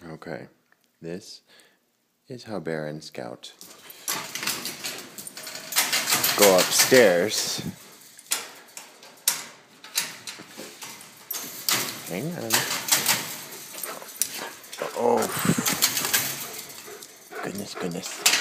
Okay, this is how Bear and Scout go upstairs. Hang on. Oh, goodness.